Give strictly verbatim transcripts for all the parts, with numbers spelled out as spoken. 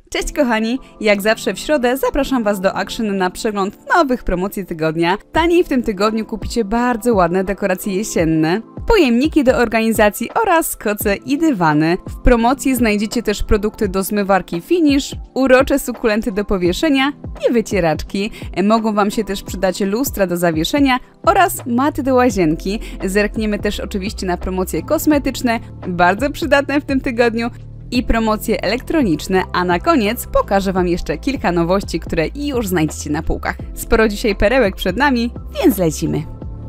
Cześć kochani! Jak zawsze w środę zapraszam Was do Action na przegląd nowych promocji tygodnia. Taniej w tym tygodniu kupicie bardzo ładne dekoracje jesienne, pojemniki do organizacji oraz koce i dywany. W promocji znajdziecie też produkty do zmywarki Finish, urocze sukulenty do powieszenia i wycieraczki. Mogą Wam się też przydać lustra do zawieszenia oraz maty do łazienki. Zerkniemy też oczywiście na promocje kosmetyczne, bardzo przydatne w tym tygodniu, i promocje elektroniczne, a na koniec pokażę Wam jeszcze kilka nowości, które już znajdziecie na półkach. Sporo dzisiaj perełek przed nami, więc lecimy!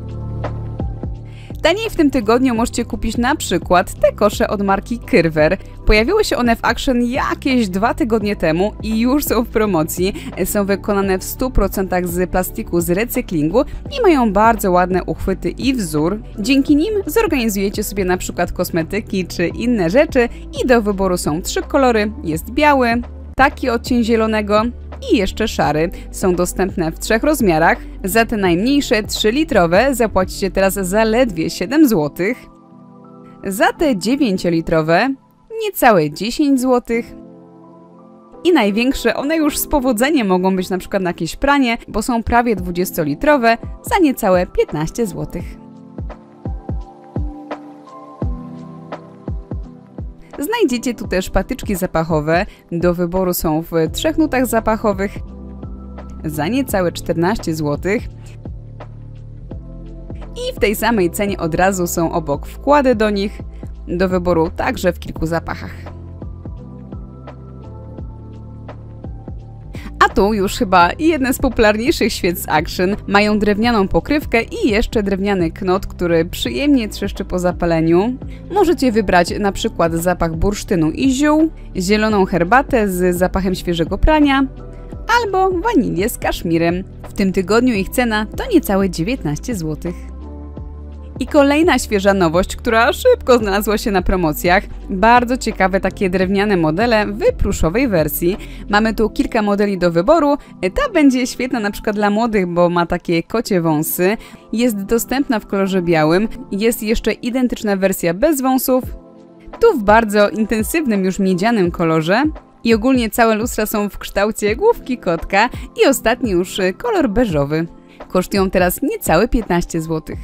Taniej w tym tygodniu możecie kupić na przykład te kosze od marki Kyrwer. Pojawiły się one w Action jakieś dwa tygodnie temu i już są w promocji. Są wykonane w stu procentach z plastiku z recyklingu i mają bardzo ładne uchwyty i wzór. Dzięki nim zorganizujecie sobie na przykład kosmetyki czy inne rzeczy i do wyboru są trzy kolory. Jest biały, taki odcień zielonego i jeszcze szary. Są dostępne w trzech rozmiarach. Za te najmniejsze trzylitrowe zapłacicie teraz zaledwie siedem złotych. Za te dziewięciolitrowe niecałe dziesięć złotych. I największe, one już z powodzeniem mogą być na przykład na jakieś pranie, bo są prawie dwudziestolitrowe za niecałe piętnaście złotych. Znajdziecie tu też patyczki zapachowe. Do wyboru są w trzech nutach zapachowych za niecałe czternaście złotych. I w tej samej cenie od razu są obok wkłady do nich. Do wyboru także w kilku zapachach. A tu już chyba jeden z popularniejszych świec z Action. Mają drewnianą pokrywkę i jeszcze drewniany knot, który przyjemnie trzeszczy po zapaleniu. Możecie wybrać na przykład zapach bursztynu i ziół, zieloną herbatę z zapachem świeżego prania albo wanilię z kaszmirem. W tym tygodniu ich cena to niecałe dziewiętnaście złotych. I kolejna świeża nowość, która szybko znalazła się na promocjach. Bardzo ciekawe takie drewniane modele w pluszowej wersji. Mamy tu kilka modeli do wyboru. Ta będzie świetna na przykład dla młodych, bo ma takie kocie wąsy. Jest dostępna w kolorze białym. Jest jeszcze identyczna wersja bez wąsów. Tu w bardzo intensywnym już miedzianym kolorze. I ogólnie całe lustra są w kształcie główki kotka. I ostatni już kolor beżowy. Kosztują teraz niecałe piętnaście złotych.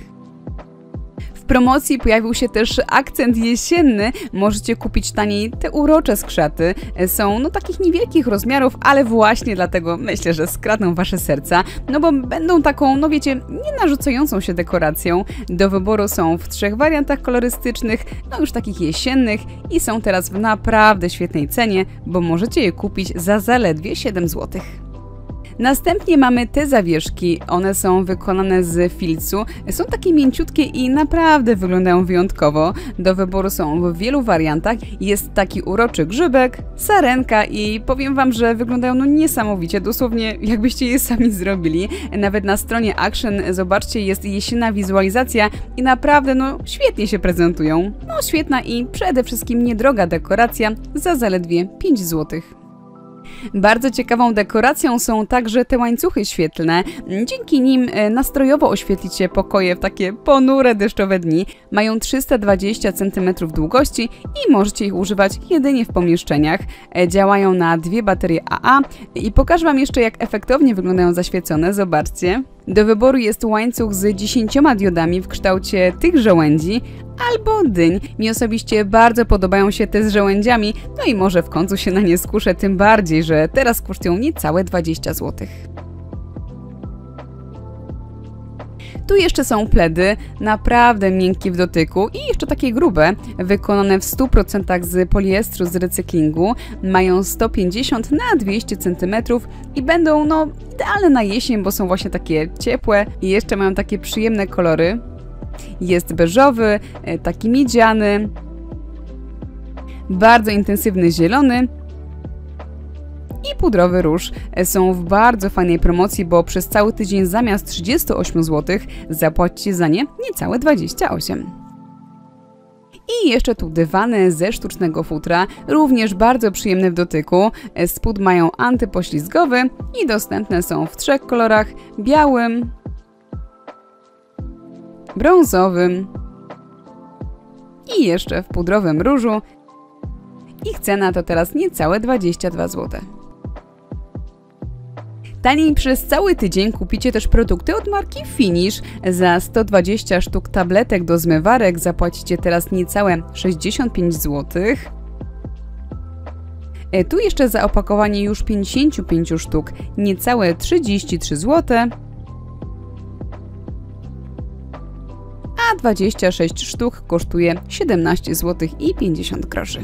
W promocji pojawił się też akcent jesienny. Możecie kupić taniej te urocze skrzaty. Są no takich niewielkich rozmiarów, ale właśnie dlatego myślę, że skradną Wasze serca, no bo będą taką, no wiecie, nie narzucającą się dekoracją. Do wyboru są w trzech wariantach kolorystycznych, no już takich jesiennych i są teraz w naprawdę świetnej cenie, bo możecie je kupić za zaledwie siedem złotych. Następnie mamy te zawieszki, one są wykonane z filcu, są takie mięciutkie i naprawdę wyglądają wyjątkowo. Do wyboru są w wielu wariantach, jest taki uroczy grzybek, sarenka i powiem Wam, że wyglądają no niesamowicie, dosłownie jakbyście je sami zrobili. Nawet na stronie Action, zobaczcie, jest jesienna wizualizacja i naprawdę no świetnie się prezentują. No świetna i przede wszystkim niedroga dekoracja za zaledwie pięć złotych. Bardzo ciekawą dekoracją są także te łańcuchy świetlne. Dzięki nim nastrojowo oświetlicie pokoje w takie ponure, deszczowe dni. Mają trzysta dwadzieścia centymetrów długości i możecie ich używać jedynie w pomieszczeniach. Działają na dwie baterie A A i pokażę Wam jeszcze, jak efektownie wyglądają zaświecone. Zobaczcie. Do wyboru jest łańcuch z dziesięcioma diodami w kształcie tych żołędzi albo dyń. Mi osobiście bardzo podobają się te z żołędziami, no i może w końcu się na nie skuszę, tym bardziej, że teraz kosztują niecałe dwadzieścia złotych. Tu jeszcze są pledy, naprawdę miękkie w dotyku i jeszcze takie grube, wykonane w stu procentach z poliestru z recyklingu. Mają sto pięćdziesiąt na dwieście centymetrów i będą no idealne na jesień, bo są właśnie takie ciepłe i jeszcze mają takie przyjemne kolory. Jest beżowy, taki miedziany, bardzo intensywny zielony i pudrowy róż. Są w bardzo fajnej promocji, bo przez cały tydzień zamiast trzydziestu ośmiu złotych zapłacicie za nie niecałe dwadzieścia osiem. I jeszcze tu dywany ze sztucznego futra, również bardzo przyjemne w dotyku. Spód mają antypoślizgowy i dostępne są w trzech kolorach: białym, brązowym i jeszcze w pudrowym różu. Ich cena to teraz niecałe dwadzieścia dwa złote. Taniej przez cały tydzień kupicie też produkty od marki Finish. Za sto dwadzieścia sztuk tabletek do zmywarek zapłacicie teraz niecałe sześćdziesiąt pięć złotych. Tu jeszcze za opakowanie już pięćdziesiąt pięć sztuk niecałe trzydzieści trzy złote. A dwadzieścia sześć sztuk kosztuje siedemnaście złotych i pięćdziesiąt groszy.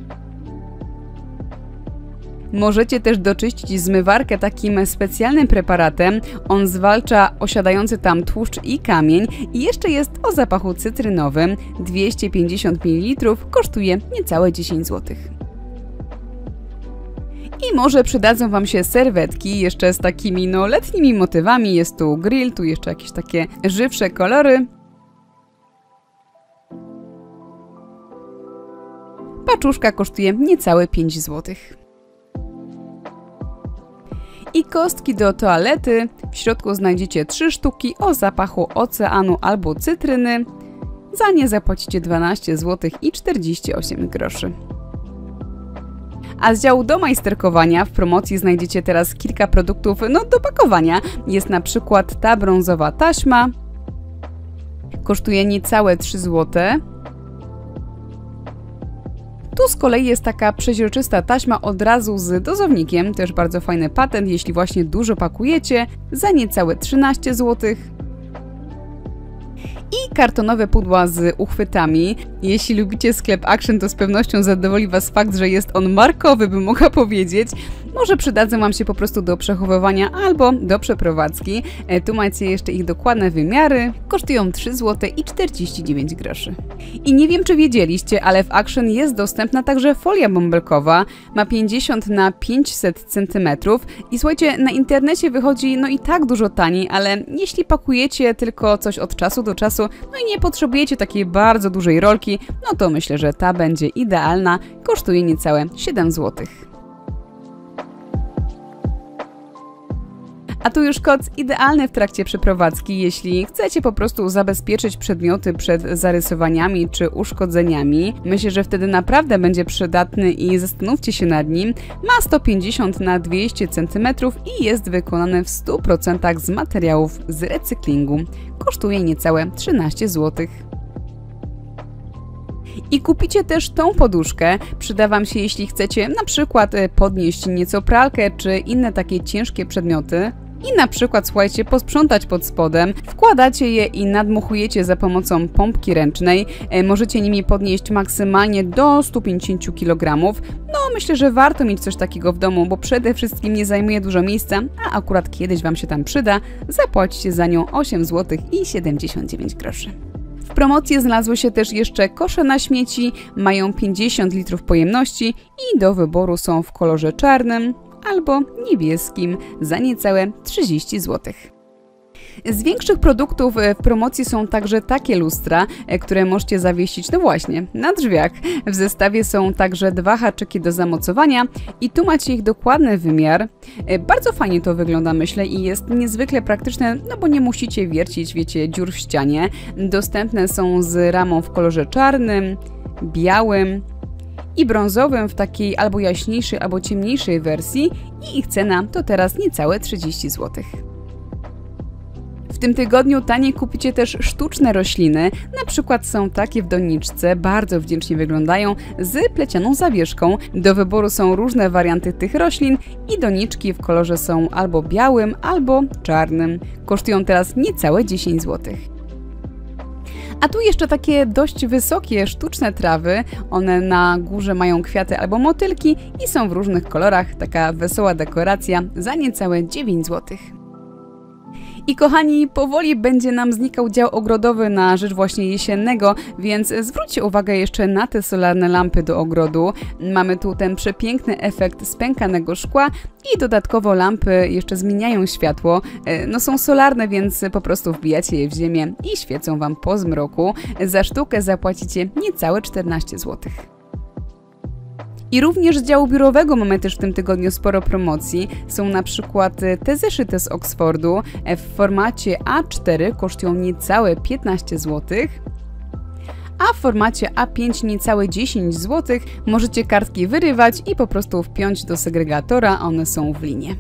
Możecie też doczyścić zmywarkę takim specjalnym preparatem. On zwalcza osiadający tam tłuszcz i kamień i jeszcze jest o zapachu cytrynowym. dwieście pięćdziesiąt mililitrów kosztuje niecałe dziesięć złotych. I może przydadzą Wam się serwetki jeszcze z takimi no letnimi motywami. Jest tu grill, tu jeszcze jakieś takie żywsze kolory. Paczuszka kosztuje niecałe pięć złotych. I kostki do toalety. W środku znajdziecie trzy sztuki o zapachu oceanu albo cytryny. Za nie zapłacicie dwanaście złotych i czterdzieści osiem groszy. A z działu do majsterkowania w promocji znajdziecie teraz kilka produktów no, do pakowania. Jest na przykład ta brązowa taśma. Kosztuje niecałe trzy złote. Tu z kolei jest taka przeźroczysta taśma od razu z dozownikiem. Też bardzo fajny patent, jeśli właśnie dużo pakujecie. Za niecałe trzynaście złotych. I kartonowe pudła z uchwytami. Jeśli lubicie sklep Action, to z pewnością zadowoli Was fakt, że jest on markowy, bym mogła powiedzieć. Może przydadzą Wam się po prostu do przechowywania albo do przeprowadzki. E, tu macie jeszcze ich dokładne wymiary. Kosztują trzy złote i czterdzieści dziewięć groszy. I nie wiem, czy wiedzieliście, ale w Action jest dostępna także folia bąbelkowa. Ma pięćdziesiąt na pięćset centymetrów. I słuchajcie, na internecie wychodzi no i tak dużo taniej, ale jeśli pakujecie tylko coś od czasu do czasu, no i nie potrzebujecie takiej bardzo dużej rolki, no to myślę, że ta będzie idealna. Kosztuje niecałe siedem złotych. A tu już koc idealny w trakcie przeprowadzki, jeśli chcecie po prostu zabezpieczyć przedmioty przed zarysowaniami czy uszkodzeniami. Myślę, że wtedy naprawdę będzie przydatny i zastanówcie się nad nim. Ma sto pięćdziesiąt na dwieście centymetrów i jest wykonany w stu procentach z materiałów z recyklingu. Kosztuje niecałe trzynaście złotych. I kupicie też tą poduszkę. Przyda Wam się, jeśli chcecie na przykład podnieść nieco pralkę czy inne takie ciężkie przedmioty. I na przykład, słuchajcie, posprzątać pod spodem. Wkładacie je i nadmuchujecie za pomocą pompki ręcznej. E, możecie nimi podnieść maksymalnie do stu pięćdziesięciu kilogramów. No, myślę, że warto mieć coś takiego w domu, bo przede wszystkim nie zajmuje dużo miejsca, a akurat kiedyś Wam się tam przyda. Zapłacicie za nią osiem złotych i siedemdziesiąt dziewięć groszy. W promocji znalazły się też jeszcze kosze na śmieci, mają pięćdziesiąt litrów pojemności i do wyboru są w kolorze czarnym albo niebieskim za niecałe trzydzieści złotych. Z większych produktów w promocji są także takie lustra, które możecie zawiesić, no właśnie, na drzwiach. W zestawie są także dwa haczyki do zamocowania i tu macie ich dokładny wymiar. Bardzo fajnie to wygląda, myślę, i jest niezwykle praktyczne, no bo nie musicie wiercić, wiecie, dziur w ścianie. Dostępne są z ramą w kolorze czarnym, białym i brązowym w takiej albo jaśniejszej, albo ciemniejszej wersji i ich cena to teraz niecałe trzydzieści złotych. W tym tygodniu taniej kupicie też sztuczne rośliny, na przykład są takie w doniczce, bardzo wdzięcznie wyglądają, z plecianą zawieszką. Do wyboru są różne warianty tych roślin i doniczki w kolorze są albo białym, albo czarnym. Kosztują teraz niecałe dziesięć złotych. A tu jeszcze takie dość wysokie, sztuczne trawy. One na górze mają kwiaty albo motylki i są w różnych kolorach. Taka wesoła dekoracja za niecałe dziewięć złotych. I kochani, powoli będzie nam znikał dział ogrodowy na rzecz właśnie jesiennego, więc zwróćcie uwagę jeszcze na te solarne lampy do ogrodu. Mamy tu ten przepiękny efekt spękanego szkła i dodatkowo lampy jeszcze zmieniają światło. No są solarne, więc po prostu wbijacie je w ziemię i świecą Wam po zmroku. Za sztukę zapłacicie niecałe czternaście złotych. I również z działu biurowego mamy też w tym tygodniu sporo promocji. Są na przykład te zeszyty z Oxfordu w formacie A cztery, kosztują niecałe piętnaście złotych. a w formacie A pięć niecałe dziesięć złotych możecie kartki wyrywać i po prostu wpiąć do segregatora, one są w linie.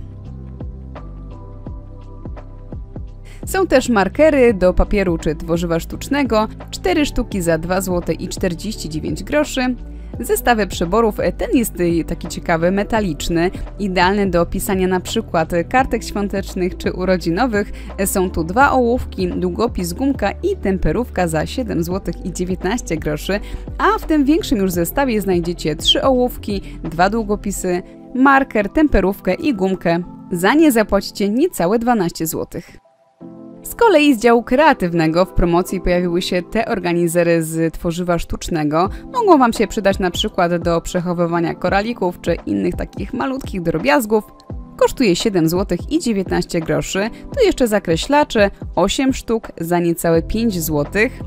Są też markery do papieru czy tworzywa sztucznego, cztery sztuki za dwa złote i czterdzieści dziewięć groszy. Zestawy przeborów, ten jest taki ciekawy, metaliczny, idealny do pisania na przykład kartek świątecznych czy urodzinowych. Są tu dwa ołówki, długopis, gumka i temperówka za siedem złotych i dziewiętnaście groszy, a w tym większym już zestawie znajdziecie trzy ołówki, dwa długopisy, marker, temperówkę i gumkę. Za nie zapłacicie niecałe dwanaście złotych. Z kolei z działu kreatywnego w promocji pojawiły się te organizery z tworzywa sztucznego. Mogą Wam się przydać na przykład do przechowywania koralików czy innych takich malutkich drobiazgów. Kosztuje siedem złotych i dziewiętnaście groszy. Tu jeszcze zakreślacze, osiem sztuk za niecałe pięć złotych.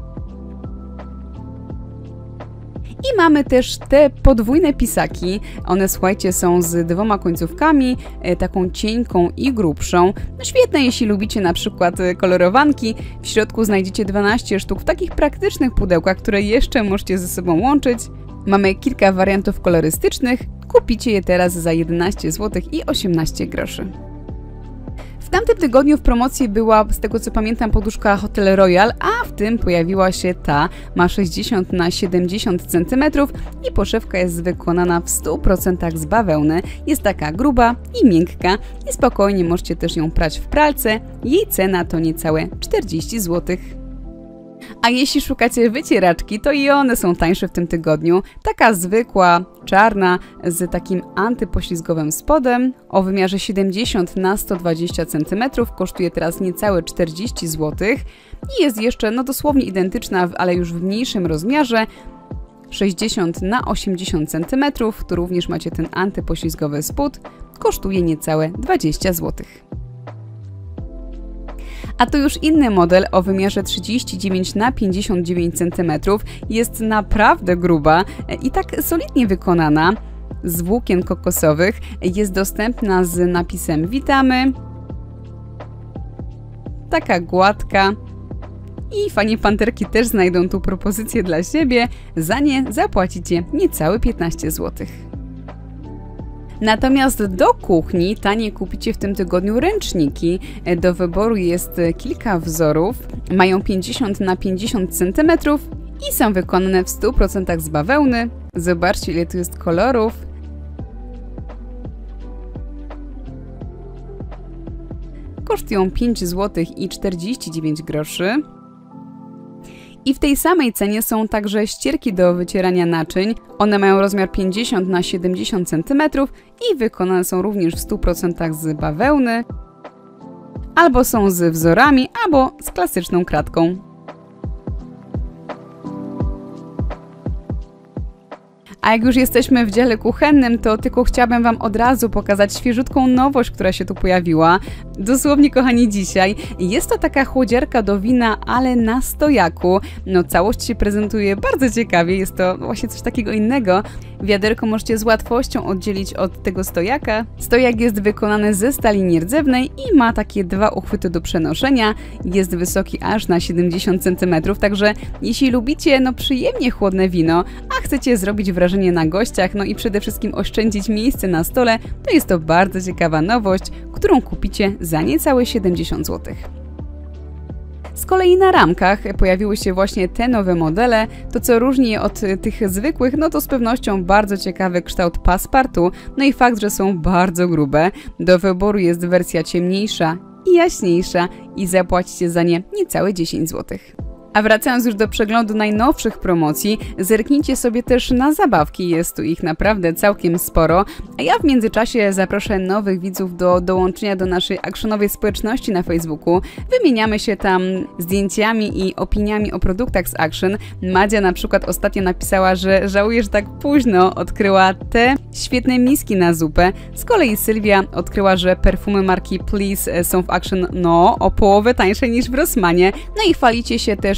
I mamy też te podwójne pisaki. One, słuchajcie, są z dwoma końcówkami, taką cienką i grubszą. No świetne, jeśli lubicie na przykład kolorowanki. W środku znajdziecie dwanaście sztuk w takich praktycznych pudełkach, które jeszcze możecie ze sobą łączyć. Mamy kilka wariantów kolorystycznych. Kupicie je teraz za jedenaście złotych i osiemnaście groszy. W tamtym tygodniu w promocji była, z tego co pamiętam, poduszka Hotel Royal, a w tym pojawiła się ta, ma sześćdziesiąt na siedemdziesiąt centymetrów i poszewka jest wykonana w stu procentach z bawełny. Jest taka gruba i miękka i spokojnie możecie też ją prać w pralce. Jej cena to niecałe czterdzieści złotych. A jeśli szukacie wycieraczki, to i one są tańsze w tym tygodniu. Taka zwykła, czarna, z takim antypoślizgowym spodem o wymiarze siedemdziesiąt na sto dwadzieścia centymetrów kosztuje teraz niecałe czterdzieści złotych i jest jeszcze no dosłownie identyczna, ale już w mniejszym rozmiarze. sześćdziesiąt na osiemdziesiąt centymetrów, tu również macie ten antypoślizgowy spód, kosztuje niecałe dwadzieścia złotych. A to już inny model o wymiarze trzydzieści dziewięć na pięćdziesiąt dziewięć centymetrów. Jest naprawdę gruba i tak solidnie wykonana, z włókien kokosowych. Jest dostępna z napisem witamy. Taka gładka. I fani panterki też znajdą tu propozycję dla siebie. Za nie zapłacicie niecałe piętnaście złotych. Natomiast do kuchni taniej kupicie w tym tygodniu ręczniki. Do wyboru jest kilka wzorów. Mają pięćdziesiąt na pięćdziesiąt centymetrów i są wykonane w stu procentach z bawełny. Zobaczcie, ile tu jest kolorów. Kosztują pięć złotych i czterdzieści dziewięć groszy. I w tej samej cenie są także ścierki do wycierania naczyń. One mają rozmiar pięćdziesiąt na siedemdziesiąt centymetrów i wykonane są również w stu procentach z bawełny. Albo są z wzorami, albo z klasyczną kratką. A jak już jesteśmy w dziale kuchennym, to tylko chciałabym Wam od razu pokazać świeżutką nowość, która się tu pojawiła. Dosłownie, kochani, dzisiaj. Jest to taka chłodziarka do wina, ale na stojaku. No, całość się prezentuje bardzo ciekawie, jest to właśnie coś takiego innego. Wiaderko możecie z łatwością oddzielić od tego stojaka. Stojak jest wykonany ze stali nierdzewnej i ma takie dwa uchwyty do przenoszenia. Jest wysoki aż na siedemdziesiąt centymetrów, także jeśli lubicie no przyjemnie chłodne wino, a chcecie zrobić wrażenie na gościach, no i przede wszystkim oszczędzić miejsce na stole, to jest to bardzo ciekawa nowość, którą kupicie za niecałe siedemdziesiąt złotych. Z kolei na ramkach pojawiły się właśnie te nowe modele. To, co różni je od tych zwykłych, no to z pewnością bardzo ciekawy kształt passepartout, no i fakt, że są bardzo grube. Do wyboru jest wersja ciemniejsza i jaśniejsza i zapłacicie za nie niecałe dziesięć złotych. A wracając już do przeglądu najnowszych promocji, zerknijcie sobie też na zabawki, jest tu ich naprawdę całkiem sporo, a ja w międzyczasie zaproszę nowych widzów do dołączenia do naszej actionowej społeczności na Facebooku. Wymieniamy się tam zdjęciami i opiniami o produktach z Action. Madzia na przykład ostatnio napisała, że żałuje, że tak późno odkryła te świetne miski na zupę. Z kolei Sylwia odkryła, że perfumy marki Please są w Action no o połowę tańsze niż w Rossmanie. No i chwalicie się też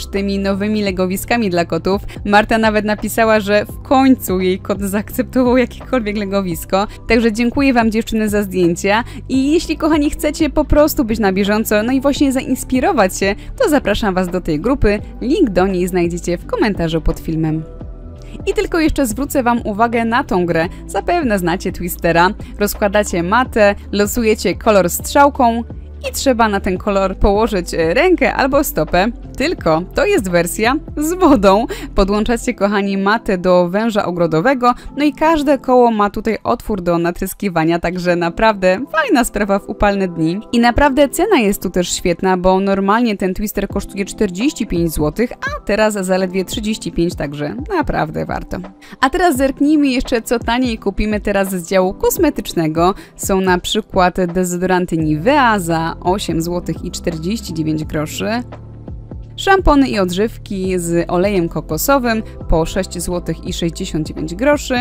też tymi nowymi legowiskami dla kotów. Marta nawet napisała, że w końcu jej kot zaakceptował jakiekolwiek legowisko. Także dziękuję Wam, dziewczyny, za zdjęcia i jeśli, kochani, chcecie po prostu być na bieżąco, no i właśnie zainspirować się, to zapraszam Was do tej grupy. Link do niej znajdziecie w komentarzu pod filmem. I tylko jeszcze zwrócę Wam uwagę na tą grę. Zapewne znacie Twistera. Rozkładacie matę, losujecie kolor strzałką i trzeba na ten kolor położyć rękę albo stopę. Tylko to jest wersja z wodą. Podłączacie, kochani, matę do węża ogrodowego, no i każde koło ma tutaj otwór do natryskiwania, także naprawdę fajna sprawa w upalne dni. I naprawdę cena jest tu też świetna, bo normalnie ten Twister kosztuje czterdzieści pięć złotych, a teraz zaledwie trzydzieści pięć, także naprawdę warto. A teraz zerknijmy jeszcze, co taniej kupimy teraz z działu kosmetycznego. Są na przykład dezodoranty Nivea za osiem złotych i czterdzieści dziewięć groszy. Szampony i odżywki z olejem kokosowym po sześć złotych i sześćdziesiąt dziewięć groszy.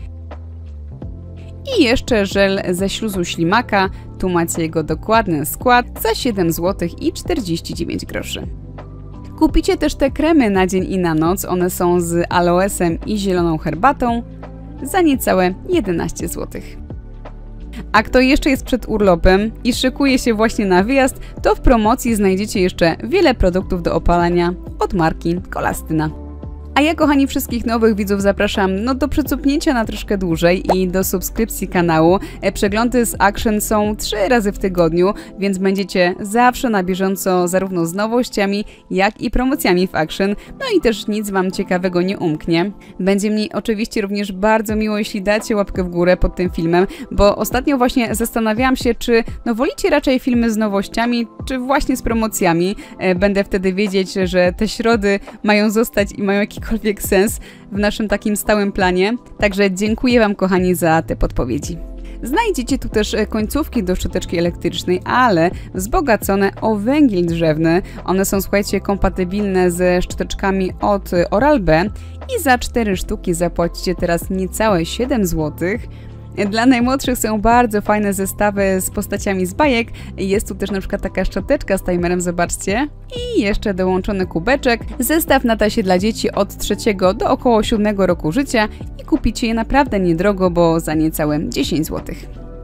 I jeszcze żel ze śluzu ślimaka, tu macie jego dokładny skład, za siedem złotych i czterdzieści dziewięć groszy. Kupicie też te kremy na dzień i na noc, one są z aloesem i zieloną herbatą, za niecałe jedenaście złotych. A kto jeszcze jest przed urlopem i szykuje się właśnie na wyjazd, to w promocji znajdziecie jeszcze wiele produktów do opalania od marki Kolastyna. A ja, kochani, wszystkich nowych widzów zapraszam no, do przycupnięcia na troszkę dłużej i do subskrypcji kanału. Przeglądy z Action są trzy razy w tygodniu, więc będziecie zawsze na bieżąco zarówno z nowościami, jak i promocjami w Action. No i też nic Wam ciekawego nie umknie. Będzie mi oczywiście również bardzo miło, jeśli dacie łapkę w górę pod tym filmem, bo ostatnio właśnie zastanawiałam się, czy no, wolicie raczej filmy z nowościami, czy właśnie z promocjami. Będę wtedy wiedzieć, że te środy mają zostać i mają jakikolwiek sens w naszym takim stałym planie. Także dziękuję Wam, kochani, za te podpowiedzi. Znajdziecie tu też końcówki do szczoteczki elektrycznej, ale wzbogacone o węgiel drzewny. One są, słuchajcie, kompatybilne ze szczoteczkami od Oral-B i za cztery sztuki zapłacicie teraz niecałe siedem złotych. Dla najmłodszych są bardzo fajne zestawy z postaciami z bajek. Jest tu też na przykład taka szczoteczka z timerem, zobaczcie. I jeszcze dołączony kubeczek. Zestaw nada się dla dzieci od trzeciego do około siódmego roku życia i kupicie je naprawdę niedrogo, bo za niecałe dziesięć złotych.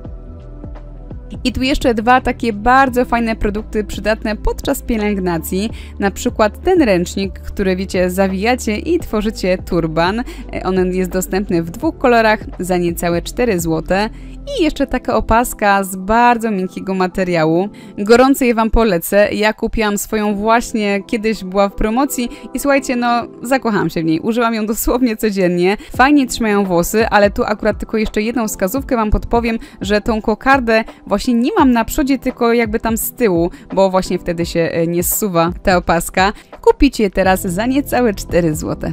I tu jeszcze dwa takie bardzo fajne produkty przydatne podczas pielęgnacji, na przykład ten ręcznik, który, wiecie, zawijacie i tworzycie turban. On jest dostępny w dwóch kolorach za niecałe cztery złote. I jeszcze taka opaska z bardzo miękkiego materiału. Gorąco je Wam polecę. Ja kupiłam swoją właśnie, kiedyś była w promocji i słuchajcie, no zakochałam się w niej. Używam ją dosłownie codziennie. Fajnie trzymają włosy, ale tu akurat tylko jeszcze jedną wskazówkę Wam podpowiem, że tą kokardę właśnie nie mam na przodzie, tylko jakby tam z tyłu, bo właśnie wtedy się nie zsuwa ta opaska. Kupicie teraz za niecałe cztery złote.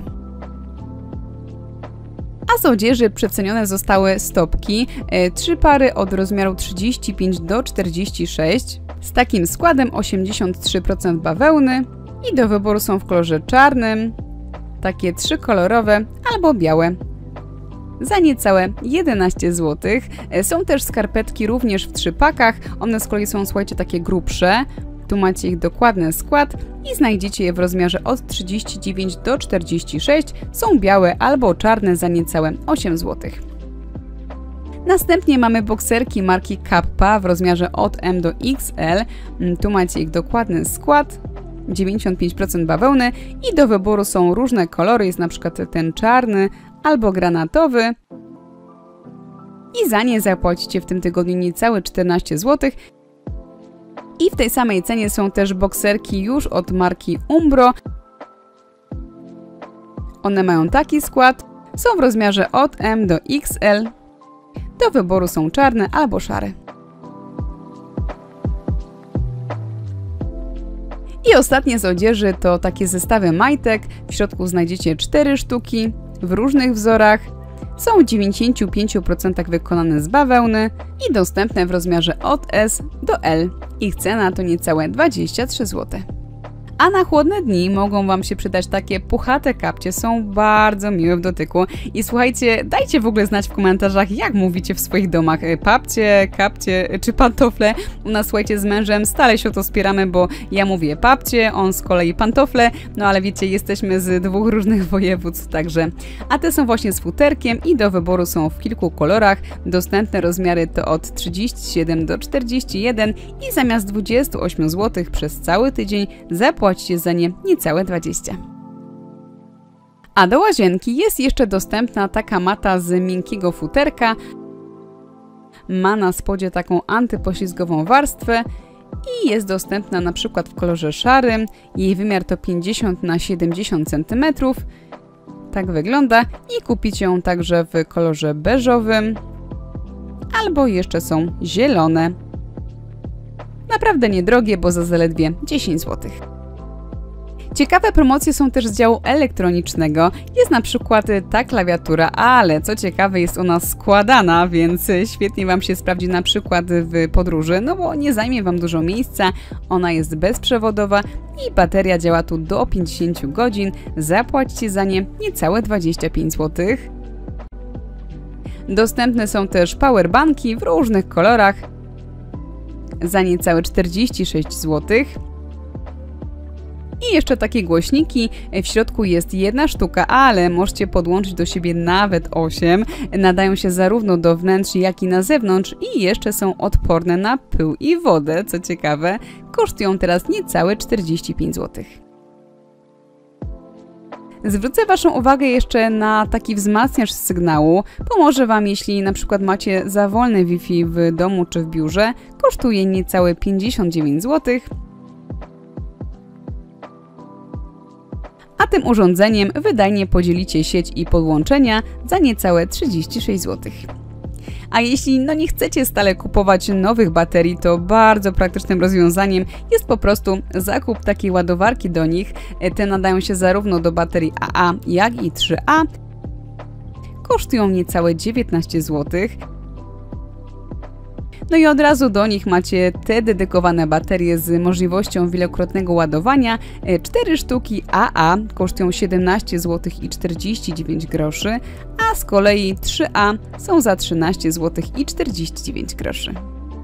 A z odzieży przecenione zostały stopki, trzy pary od rozmiaru trzydzieści pięć do czterdziestu sześciu, z takim składem osiemdziesiąt trzy procent bawełny i do wyboru są w kolorze czarnym, takie trzykolorowe albo białe, za niecałe jedenaście złotych. Są też skarpetki również w trzypakach, one z kolei są, słuchajcie, takie grubsze. Tu macie ich dokładny skład i znajdziecie je w rozmiarze od trzydziestu dziewięciu do czterdziestu sześciu. Są białe albo czarne za niecałe osiem złotych. Następnie mamy bokserki marki Kappa w rozmiarze od M do X L. Tu macie ich dokładny skład, dziewięćdziesiąt pięć procent bawełny i do wyboru są różne kolory, jest na przykład ten czarny albo granatowy. I za nie zapłacicie w tym tygodniu niecałe czternaście złotych. I w tej samej cenie są też bokserki już od marki Umbro. One mają taki skład, są w rozmiarze od M do X L. Do wyboru są czarne albo szare. I ostatnie z odzieży to takie zestawy majtek. W środku znajdziecie cztery sztuki w różnych wzorach. Są w dziewięćdziesięciu pięciu procentach wykonane z bawełny i dostępne w rozmiarze od S do L. Ich cena to niecałe dwadzieścia trzy złote. A na chłodne dni mogą Wam się przydać takie puchate kapcie, są bardzo miłe w dotyku. I słuchajcie, dajcie w ogóle znać w komentarzach, jak mówicie w swoich domach. Papcie, kapcie czy pantofle. U nas, słuchajcie, z mężem stale się o to spieramy, bo ja mówię papcie, on z kolei pantofle, no ale wiecie, jesteśmy z dwóch różnych województw, także. A te są właśnie z futerkiem i do wyboru są w kilku kolorach. Dostępne rozmiary to od trzydzieści siedem do czterdziestu jeden i zamiast dwudziestu ośmiu złotych przez cały tydzień zapłacicie za nie niecałe dwadzieścia. A do łazienki jest jeszcze dostępna taka mata z miękkiego futerka. Ma na spodzie taką antypoślizgową warstwę i jest dostępna na przykład w kolorze szarym. Jej wymiar to pięćdziesiąt na siedemdziesiąt centymetrów. Tak wygląda i kupicie ją także w kolorze beżowym albo jeszcze są zielone. Naprawdę niedrogie, bo za zaledwie dziesięć złotych. Ciekawe promocje są też z działu elektronicznego. Jest na przykład ta klawiatura, ale co ciekawe jest ona składana, więc świetnie Wam się sprawdzi na przykład w podróży, no bo nie zajmie Wam dużo miejsca. Ona jest bezprzewodowa i bateria działa tu do pięćdziesięciu godzin. Zapłacicie za nie niecałe dwadzieścia pięć złotych. Dostępne są też powerbanki w różnych kolorach za niecałe czterdzieści sześć złotych. I jeszcze takie głośniki, w środku jest jedna sztuka, ale możecie podłączyć do siebie nawet osiem. Nadają się zarówno do wnętrz, jak i na zewnątrz i jeszcze są odporne na pył i wodę, co ciekawe. Kosztują teraz niecałe czterdzieści pięć złotych. Zwrócę Waszą uwagę jeszcze na taki wzmacniacz sygnału. Pomoże Wam, jeśli na przykład macie za wolne Wi-Fi w domu czy w biurze. Kosztuje niecałe pięćdziesiąt dziewięć złotych. A tym urządzeniem wydajnie podzielicie sieć i podłączenia za niecałe trzydzieści sześć złotych. A jeśli no nie chcecie stale kupować nowych baterii, to bardzo praktycznym rozwiązaniem jest po prostu zakup takiej ładowarki do nich. Te nadają się zarówno do baterii A A, jak i trzy A. Kosztują niecałe dziewiętnaście złotych. No i od razu do nich macie te dedykowane baterie z możliwością wielokrotnego ładowania. cztery sztuki A A kosztują siedemnaście złotych i czterdzieści dziewięć groszy, a z kolei trzy A są za trzynaście złotych i czterdzieści dziewięć groszy.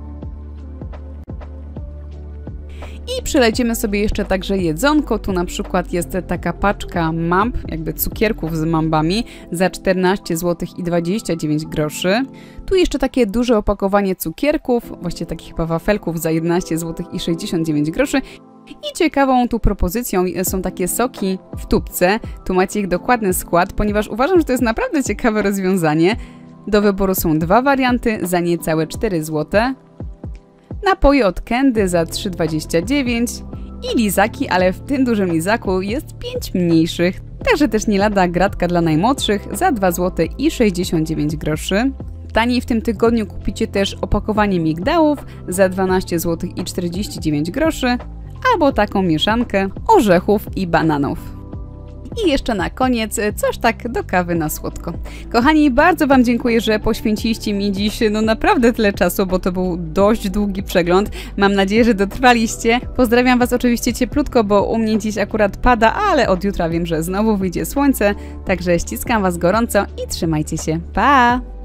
I przelecimy sobie jeszcze także jedzonko. Tu na przykład jest taka paczka mamb, jakby cukierków z mambami za czternaście złotych i dwadzieścia dziewięć groszy. Tu jeszcze takie duże opakowanie cukierków, właściwie takich chyba wafelków za jedenaście złotych i sześćdziesiąt dziewięć groszy. I ciekawą tu propozycją są takie soki w tubce. Tu macie ich dokładny skład, ponieważ uważam, że to jest naprawdę ciekawe rozwiązanie. Do wyboru są dwa warianty za niecałe cztery złote. Napoje od Candy za trzy dwadzieścia dziewięć i lizaki, ale w tym dużym lizaku jest pięć mniejszych. Także też nie lada gratka dla najmłodszych za dwa złote i sześćdziesiąt dziewięć groszy. Taniej w tym tygodniu kupicie też opakowanie migdałów za dwanaście złotych i czterdzieści dziewięć groszy albo taką mieszankę orzechów i bananów. I jeszcze na koniec coś tak do kawy na słodko. Kochani, bardzo Wam dziękuję, że poświęciliście mi dziś no naprawdę tyle czasu, bo to był dość długi przegląd. Mam nadzieję, że dotrwaliście. Pozdrawiam Was oczywiście cieplutko, bo u mnie dziś akurat pada, ale od jutra wiem, że znowu wyjdzie słońce. Także ściskam Was gorąco i trzymajcie się. Pa!